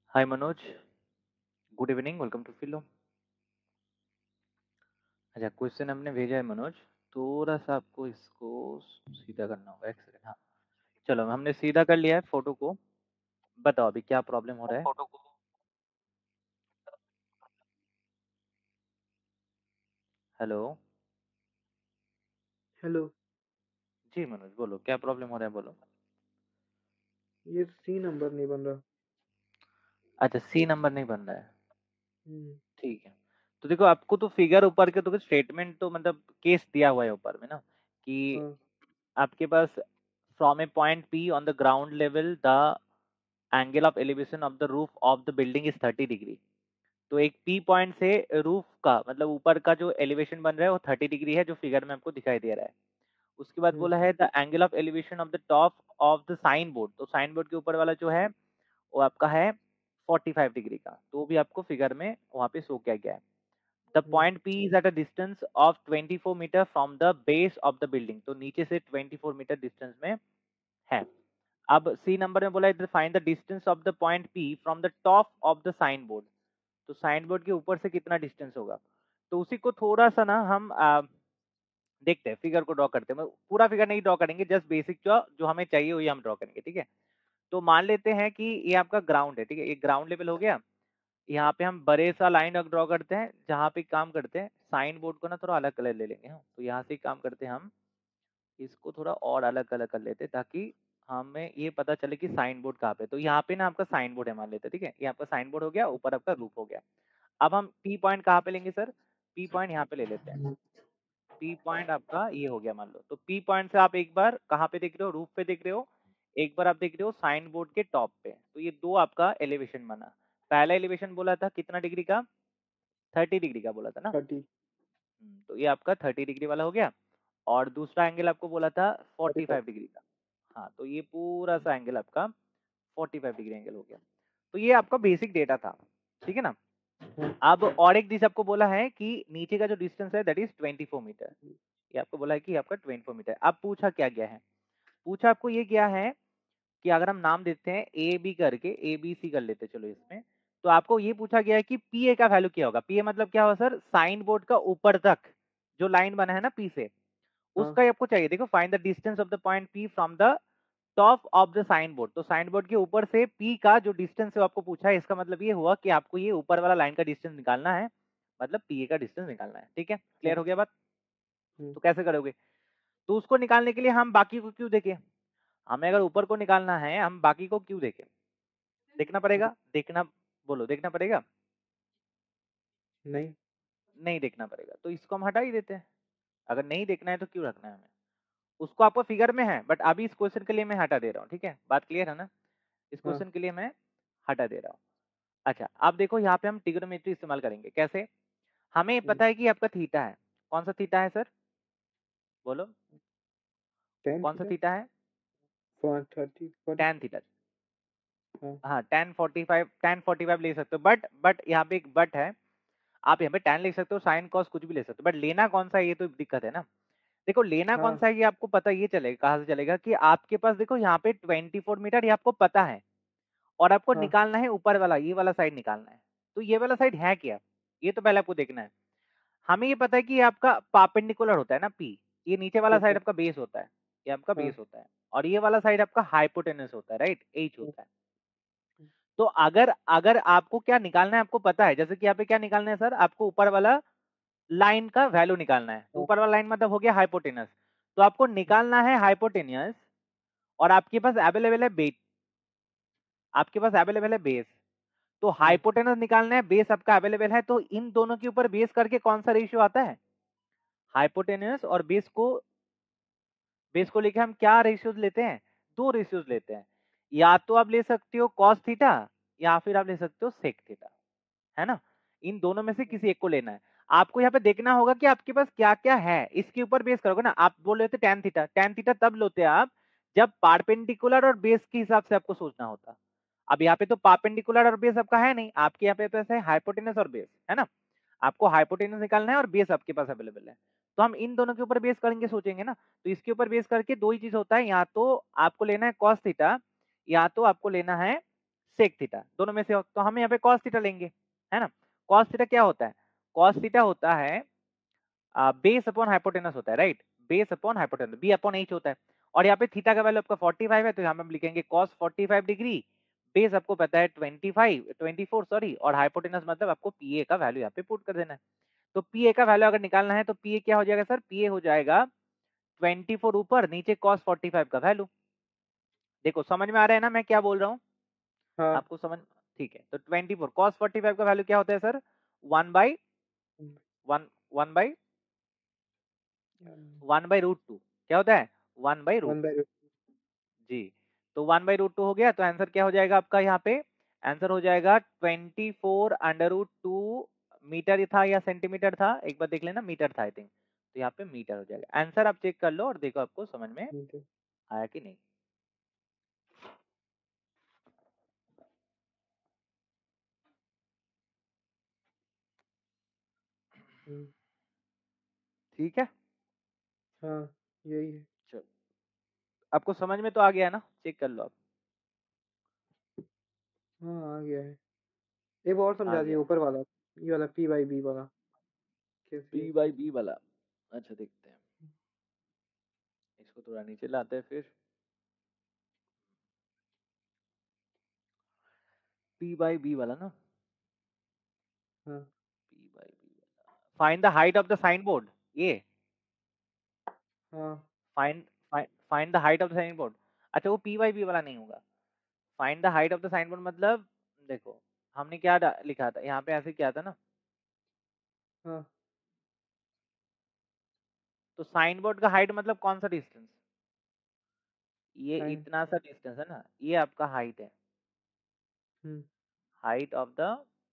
Hi Manoj, good evening, welcome to Filo. अच्छा, question हमने भेजा है मनोज, थोड़ा सा आपको इसको सीधा करना होगा। एक सेकंड। हाँ, चलो हमने सीधा कर लिया है फोटो को। बताओ अभी क्या प्रॉब्लम हो रहा है। हेलो। हेलो। जी मनोज बोलो, क्या प्रॉब्लम हो रहा है, बोलो। ये सी नंबर नहीं बन रहा। अच्छा, सी नंबर नहीं बन रहा है। हम्म। ठीक है। तो देखो, आपको तो फिगर ऊपर के तो स्टेटमेंट तो मतलब केस दिया हुआ है ऊपर में ना, कि हाँ। आपके पास from a point P on the ground level the angle of elevation of the roof of the building is 30 degree. तो एक पी पॉइंट से रूफ का मतलब ऊपर का जो एलिवेशन बन रहा है वो 30 डिग्री है, जो फिगर में आपको दिखाई दे रहा है। उसके बाद हम्म। बोला है the angle of elevation of the top of the sign board. तो साइन बोर्ड के ऊपर वाला जो है वो आपका है 45 डिग्री का, तो भी आपको फिगर में वहां पे शो किया गया है। The hmm. Point P is at a distance of 24 metre from the base of the building. तो नीचे से 24 मीटर डिस्टेंस में है। अब सी नंबर में बोला है find the distance of the point P from the top of the sign board. तो साइन बोर्ड के ऊपर से कितना डिस्टेंस होगा। तो उसी को थोड़ा सा ना हम देखते हैं, फिगर को ड्रॉ करते हैं। पूरा फिगर नहीं ड्रॉ करेंगे, जस्ट बेसिक जो जो हमें चाहिए वही हम ड्रॉ करेंगे, ठीक है। तो मान लेते हैं कि ये आपका ग्राउंड है, ठीक है, ये ग्राउंड लेवल हो गया। यहाँ पे हम बड़े सा लाइन ड्रॉ करते हैं, जहाँ पे काम करते हैं साइन बोर्ड को ना थोड़ा अलग कलर ले लेंगे हम। तो यहाँ से काम करते हैं हम, इसको थोड़ा और अलग कलर कर लेते हैं, ताकि हमें ये पता चले कि साइन बोर्ड कहाँ पे। तो यहाँ पे ना आपका साइन बोर्ड है मान लेते हैं, ठीक है। ये आपका साइन बोर्ड हो गया, ऊपर आपका रूफ हो गया। अब हम पी पॉइंट कहाँ पे लेंगे सर, पी पॉइंट यहाँ पे ले लेते हैं। पी पॉइंट आपका ये हो गया मान लो। तो पी पॉइंट से आप एक बार कहाँ पे देख रहे हो, रूफ पे देख रहे हो। एक बार आप देख रहे हो साइन बोर्ड के टॉप पे। तो ये दो आपका एलिवेशन बना। पहला एलिवेशन बोला था कितना डिग्री का, 30 डिग्री का बोला था ना। 30। तो ये आपका 30 डिग्री वाला हो गया। और दूसरा एंगल आपको बोला था 45 डिग्री का। हाँ, तो ये पूरा सा एंगल आपका 45 डिग्री एंगल हो गया। तो ये आपका बेसिक डेटा था, ठीक है ना। अब और एक चीज आपको बोला है कि नीचे का जो डिस्टेंस है दैट इज 24 मीटर। ये आपको बोला है कि आपका 24 मीटर। अब पूछा क्या गया है, पूछा आपको ये क्या है कि अगर हम नाम देते हैं ए बी करके, ए बी सी कर लेते चलो इसमें। तो आपको ये पूछा गया है कि पी ए का वैल्यू क्या होगा। पी ए मतलब क्या होगा सर, साइन बोर्ड का ऊपर तक जो लाइन बना है ना पी से, हाँ। उसका ही आपको चाहिए। देखो, find the distance of the point P from the top of the sign board. तो साइन बोर्ड के ऊपर से पी का जो डिस्टेंस है वो आपको पूछा है। इसका मतलब ये हुआ कि आपको ये ऊपर वाला लाइन का डिस्टेंस निकालना है, मतलब पी ए का डिस्टेंस निकालना है, ठीक है। क्लियर हाँ। हो गया बात। हम्म। तो कैसे करोगे, तो उसको निकालने के लिए हम बाकी को क्यों देखें। हमें अगर ऊपर को निकालना है, हम बाकी को क्यों देखें। देखना पड़ेगा, देखना, बोलो देखना पड़ेगा। नहीं। नहीं देखना पड़ेगा, तो इसको हम हटा ही देते हैं। अगर नहीं देखना है तो क्यों रखना है हमें। उसको आपको फिगर में है, बट अभी इस क्वेश्चन के लिए मैं हटा दे रहा हूँ, ठीक है। बात क्लियर है ना। इस हाँ। क्वेश्चन के लिए मैं हटा दे रहा हूँ। अच्छा, अब देखो यहाँ पे हम ट्रिग्नोमेट्री इस्तेमाल करेंगे। कैसे, हमें हम्म। पता है कि आपका थीटा है। कौन सा थीटा है सर, बोलो। 10 कौन सा थीटा। थीटा है, 30 40। Ten theta. हाँ। हाँ, 1045, 1045 ले सकते हो, बट यहाँ पे एक बट है। आप यहाँ पे tan लिख सकते हो, साइन कॉस कुछ भी ले सकते हो, बट लेना कौन सा है ये तो दिक्कत है ना। देखो, लेना कौन हाँ। सा है ये आपको पता, ये चलेगा कहाँ से चलेगा कि आपके पास देखो यहाँ पे 24 मीटर ये आपको पता है, और आपको हाँ। निकालना है ऊपर वाला, ये वाला साइड निकालना है। तो ये वाला साइड है क्या, ये तो पहले आपको देखना है। हमें ये पता है कि ये आपका पार्पेंडिकुलर होता है ना पी, ये नीचे वाला साइड ओके। आपका बेस होता है, ये आपका हाँ। बेस होता है। और ये वाला साइड आपका हाइपोटेनस होता है, राइट, एच हाँ। होता है। तो अगर अगर आपको क्या निकालना है आपको पता है, जैसे कि यहाँ पे क्या निकालना है सर, आपको ऊपर वाला लाइन का वैल्यू निकालना है। तो हाँ। ऊपर वाला लाइन मतलब हो गया हाइपोटेनस। तो आपको निकालना है हाइपोटेनियस, और आपके पास अवेलेबल है बेस, आपके पास अवेलेबल है बेस। तो हम्म। हाइपोटेनस निकालना है, बेस आपका अवेलेबल है। तो इन दोनों के ऊपर बेस करके कौन सा रेशियो आता है, हाइपोटेनस और बेस को लेके हम क्या रेशियोज लेते हैं, दो रेशियोज लेते हैं। या तो आप ले सकते हो कॉस थीटा, या फिर आप ले सकते हो सेक थीटा, है ना। इन दोनों में से किसी एक को लेना है। आपको यहाँ पे देखना होगा कि आपके पास क्या क्या है, इसके ऊपर बेस करोगे ना। आप बोल रहे थे tan थीटा, tan थीटा तब लेते हैं आप जब पारपेंडिकुलर और बेस के हिसाब से आपको सोचना होता। अब यहाँ पे तो पारपेंडिकुलर और बेस आपका है नहीं, आपके यहाँ पे पास है हाइपोटेनस और बेस, है ना। आपको हाइपोटेनस निकालना है और बेस आपके पास अवेलेबल है। तो हम इन दोनों के ऊपर बेस करेंगे, सोचेंगे ना। तो इसके ऊपर बेस करके दो ही चीज होता है, या तो आपको लेना है कॉस थीटा, या तो आपको लेना है सेक थीटा, दोनों में से हो, तो हम यहाँ पे कॉस थीटा लेंगे, है ना। कॉस थीटा क्या होता है, कॉस थीटा होता है बेस अपॉन हाइपोटेनस होता है, right, base upon hypotenuse, B upon H होता है। और यहाँ पे थीटा का वैल्यू आपका 45 है, तो यहाँ पे हम लिखेंगे cos 45 डिग्री, बेस आपको पता है 24 सॉरी, और हाइपोटेनस मतलब आपको पीए का वैल्यू यहाँ पे पुट कर देना है। तो पीए का वैल्यू अगर निकालना है तो पीए क्या हो जाएगा सर, पीए हो जाएगा 24 ऊपर, नीचे cos 45 का वैल्यू। देखो समझ में आ रहा है ना मैं क्या बोल रहा हूँ, हाँ। आपको समझ, ठीक है। तो 24 cos 45 का वैल्यू क्या होता है सर, 1 वन वन बाई 1/√2, क्या होता है 1/√2 वन बाई रूट। जी। तो 1/√2 हो गया, तो आंसर क्या हो जाएगा आपका यहाँ पे, आंसर हो जाएगा 24 √2 मीटर था या सेंटीमीटर था, एक बार देख लेना, मीटर था आई थिंक, तो यहाँ पे मीटर हो जाएगा। आंसर आप चेक कर लो और देखो आपको समझ में ठीक है। आया कि नहीं। हम्म, ठीक है, हाँ यही है। चलो आपको समझ में तो आ गया ना, चेक कर लो आप। हाँ आ गया है। एक और आ समझा दिए गया ऊपर वाला, ये वाला पी बाई बी वाला कैसे है। P/B वाला, अच्छा देखते हैं, इसको थोड़ा नीचे लाते हैं फिर। P/B वाला ना, हाँ P/B वाला, find the height of the sign board, ये हाँ find find the height of the sign board, अच्छा वो P/B वाला नहीं होगा। Find the height of the sign board मतलब, देखो हमने क्या लिखा था यहाँ पे, ऐसे क्या था ना, हाँ। तो साइन बोर्ड का हाइट मतलब कौन सा डिस्टेंस, ये साइन। इतना सा डिस्टेंस है ना, ये आपका हाइट है, hmm. Height of the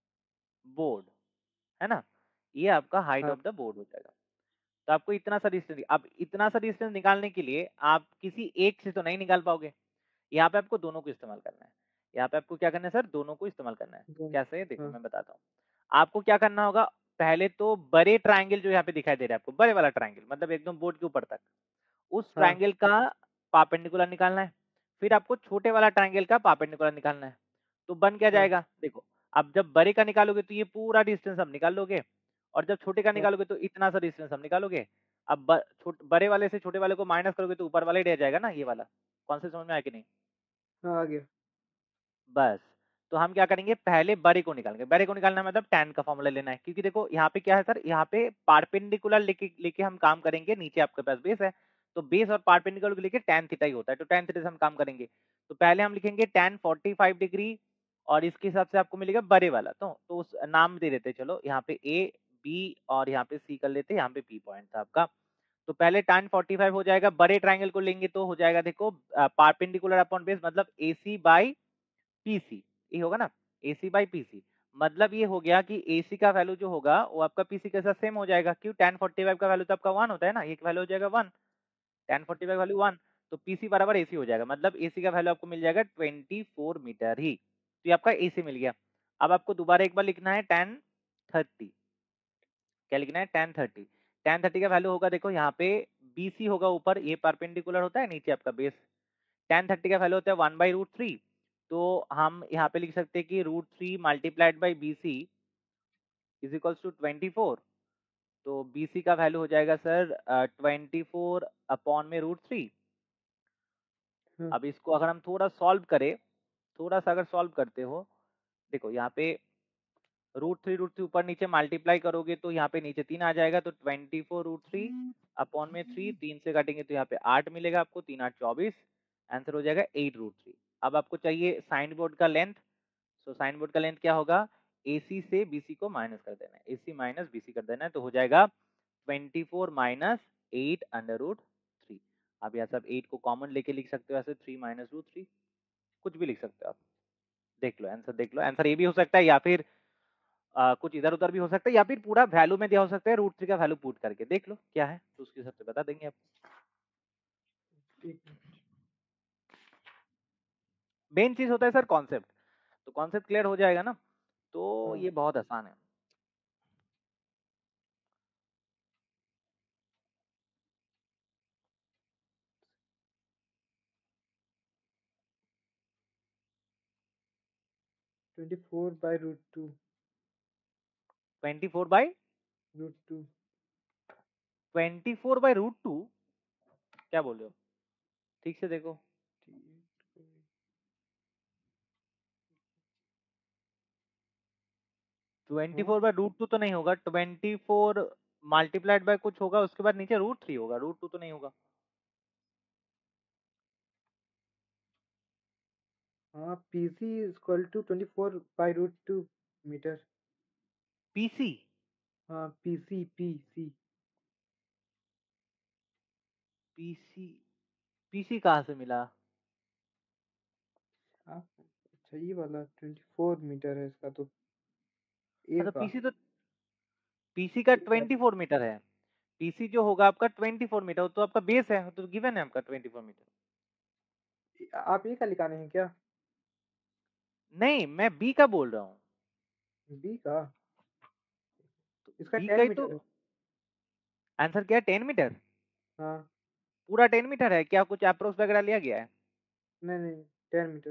board, है ना, ये आपका हाइट हाँ ऑफ द बोर्ड हो जाएगा। तो आपको इतना सा डिस्टेंस, अब इतना सा डिस्टेंस निकालने के लिए आप किसी एक से तो नहीं निकाल पाओगे, यहाँ पे आपको दोनों को इस्तेमाल करना है। यहाँ पे आपको क्या करना है सर, दोनों को इस्तेमाल करना है। दोनों। कैसे, देखो हाँ मैं बताता हूँ। आपको क्या करना होगा, पहले तो बड़े ट्रायंगल जो यहाँ पे दिखाई दे रहा है आपको, बड़े वाला ट्रायंगल मतलब एकदम बोर्ड के ऊपर तक, उस हाँ ट्रायंगल का परपेंडिकुलर निकालना है। फिर आपको छोटे वाला ट्रायंगल का परपेंडिकुलर निकालना है। तो बन क्या हाँ जाएगा, देखो अब जब बड़े का निकालोगे तो ये पूरा डिस्टेंस हम निकाल लोगे, और जब छोटे का हाँ निकालोगे तो इतना सा डिस्टेंस हम निकालोगे। अब बड़े वाले से छोटे वाले को माइनस करोगे तो ऊपर वाला ही रह जाएगा ना, ये वाला। कौन से समझ में आया कि नहीं। हाँ आ गया। बस, तो हम क्या करेंगे, पहले बड़े को निकालेंगे। बड़े को निकालना मतलब tan का फॉर्मूला लेना है, क्योंकि देखो यहाँ पे क्या है सर, यहाँ पे पारपेंडिकुलर लेके लेके हम काम करेंगे, नीचे आपके पास बेस है, तो बेस और पारपेंडिकुलर को लेके tan थीटा ही होता है, तो tan थीटा से हम काम करेंगे। तो पहले हम लिखेंगे tan 45 डिग्री, और इसके हिसाब से आपको मिलेगा बड़े वाला, तो उस नाम दे देते, चलो यहाँ पे ए बी और यहाँ पे सी कर लेते, यहाँ पे पी पॉइंट था आपका। तो पहले tan 45 हो जाएगा, बड़े ट्राइंगल को लेंगे तो हो जाएगा देखो पारपेंडिकुलर अपॉन बेस, मतलब ए सी बाई पीसी, ये होगा ना, एसी बाई पीसी। मतलब ये हो गया कि एसी का वैल्यू जो होगा वो आपका पीसी के साथ सेम हो जाएगा, क्यों tan 45 का वैल्यू तो आपका 1 होता है ना, ये वैल्यू हो जाएगा 1, tan 45 वैल्यू 1, तो पीसी बराबर एसी हो जाएगा, मतलब एसी का वैल्यू आपको मिल जाएगा 24 मीटर ही, तो ये आपका एसी मिल गया। अब आपको दोबारा एक बार लिखना है tan 30, क्या लिखना है tan 30 का वैल्यू होगा, देखो यहाँ पे बीसी होगा ऊपर, ये परपेंडिकुलर होता है, नीचे आपका बेस। tan 30 का वैल्यू होता है 1/√3, तो हम यहाँ पे लिख सकते हैं कि √3 multiplied by B C is equals to 24, तो बी सी का वैल्यू हो जाएगा सर 24 अपॉन में √3। हाँ अब इसको अगर हम थोड़ा सॉल्व करें, थोड़ा सा अगर सॉल्व करते हो, देखो यहाँ पे √3 ऊपर नीचे मल्टीप्लाई करोगे तो यहाँ पे नीचे 3 आ जाएगा, तो 24 √3 अपॉन में 3, 3 से काटेंगे तो यहाँ पे 8 मिलेगा आपको, 3 8 24, आंसर हो जाएगा 8√3। अब आपको चाहिए साइन बोर्ड का लेंथ, सो साइन बोर्ड का लेंथ क्या होगा, AC से BC को माइनस कर देना है, AC माइनस BC कर देना है, तो हो जाएगा 24 माइनस 8√3। अब यहाँ सब 8 को कॉमन लेके लिख सकते हो ऐसे, 3 माइनस √3, कुछ भी लिख सकते हो आप। देख लो आंसर, देख लो आंसर, ये भी हो सकता है या फिर कुछ इधर उधर भी हो सकता है, या फिर पूरा वैल्यू में दिया हो सकता है, √3 का वैल्यू पुट करके देख लो क्या है, तो उसके हिसाब से बता देंगे आप। ठीक है। मेन चीज होता है सर कॉन्सेप्ट, तो कॉन्सेप्ट क्लियर हो जाएगा ना, तो हाँ ये बहुत आसान है। 24/√2। 24/√2 क्या बोल रहे हो? ठीक से देखो। 24/√2 तो नहीं होगा। 24 मल्टीप्लाइड बाय कुछ होगा, उसके बाद नीचे √3 होगा। √2 तो नहीं होगा। हाँ, PC equal to 24/√2 metre. PC हाँ, PC। पीसी पीसी कहाँ से मिला? हाँ, अच्छा ये वाला 24 मीटर है इसका तो। ए हाँ तो का पीसी का ए का 24 मीटर है। पीसी जो होगा आपका 24 मीटर, तो आपका बेस है, तो गिवन है आपका 24 मीटर। आप ए का निकाले हैं क्या? नहीं, मैं बी का बोल रहा हूँ। बी का इसका बी का 10 ही तो मीटर है। आंसर क्या है? 10 मीटर। हाँ। पूरा 10 मीटर है क्या? कुछ अप्रोक्स वगैरह लिया गया है? नहीं नहीं, 10 मीटर।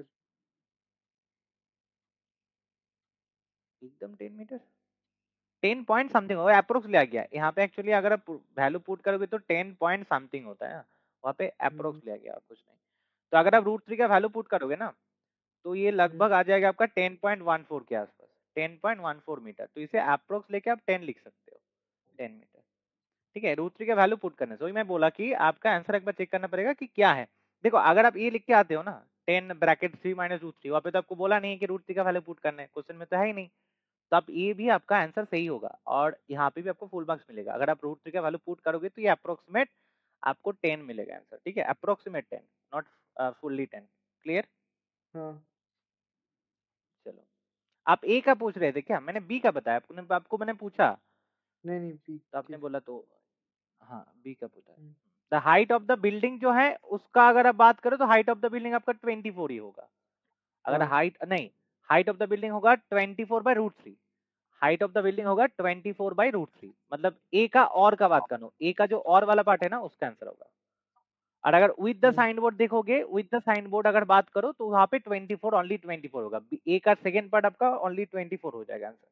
एकदम 10 मीटर। 10 पॉइंट समथिंग होगा, अप्रोक्स लिया गया है यहाँ पे। एक्चुअली अगर आप वैल्यू पुट करोगे तो 10 पॉइंट समथिंग होता है, वहाँ पे हम्म। अप्रोक्स लिया गया, कुछ नहीं। तो अगर आप √3 का वैल्यू पुट करोगे ना, तो ये हम्म। लगभग आ जाएगा आपका 10.14 के आसपास। 10.14 मीटर, तो इसे अप्रोक्स लेके आप 10 लिख सकते हो। 10 मीटर। ठीक है, √3 का वैल्यू पुट करने से वही मैं बोला कि आपका आंसर एक बार चेक करना पड़ेगा कि क्या है। देखो, अगर आप ये लिख के आते हो ना, 10 ब्रैकेट 3 - √3, वहाँ पे तो आपको बोला नहीं है कि √3 का वैल्यू पुट करना है, क्वेश्चन में तो है ही नहीं। तो आप ये भी आपका आंसर सही होगा, और यहाँ पे भी आपको फुल मार्क्स मिलेगा। अगर आप √3 का वैल्यू पुट करोगे तो ये अप्रोक्सीमेट आपको 10 मिलेगा आंसर। ठीक है, अप्रोक्सीमेट 10, नॉट फुल्ली 10। क्लियर? हाँ। चलो, आप ए का पूछ रहे थे क्या? मैंने बी का बताया आपको मैंने पूछा, नहीं नहीं, बी तो आपने ठीक। बोला तो हाँ, बी का पूछा है। Hmm. The height of the building जो है उसका अगर आप बात करो तो हाइट ऑफ द बिल्डिंग आपका 24 ही होगा। अगर हाँ। हाइट नहीं, हाइट ऑफ द बिल्डिंग होगा 24/√3। हाइट ऑफ द बिल्डिंग होगा 24/√3, मतलब ए का और का बात करो, ए का जो और वाला पार्ट है ना, उसका आंसर होगा। और अगर with the hmm. Sign board देखोगे, विद द साइन बोर्ड अगर बात करो तो वहां पे 24, ओनली 24 होगा। ए का सेकेंड पार्ट आपका ओनली 24 हो जाएगा आंसर।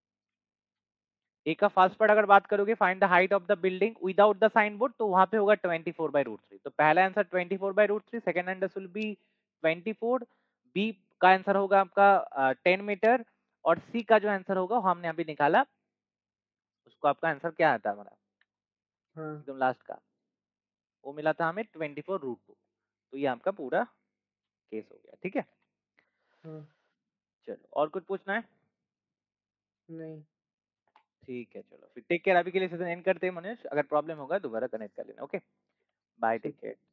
ए का फर्स्ट पार्ट अगर बात करोगे, find the height of the building without the sign board, तो वहां पे होगा 24/√3। तो पहला answer 24/√3, second answer will be 24। B का आंसर होगा आपका 10 मीटर, और सी का जो आंसर होगा हमने अभी निकाला, उसको आपका आंसर क्या आता है हमारा हाँ। एकदम लास्ट का, वो मिला था हमें 24√2। तो ये आपका पूरा केस हो गया। ठीक है, हाँ। चलो और कुछ पूछना है? नहीं। ठीक है, चलो फिर टेक केयर। अभी के लिए सेशन एंड करते हैं मनोज, अगर प्रॉब्लम होगा दोबारा कनेक्ट कर लेना। ओके, बाय, टेक ठीक। केयर।